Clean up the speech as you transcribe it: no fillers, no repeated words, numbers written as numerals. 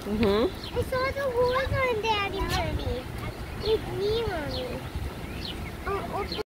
I saw the holes on Daddy, Mommy. It's me, Mommy. Oh,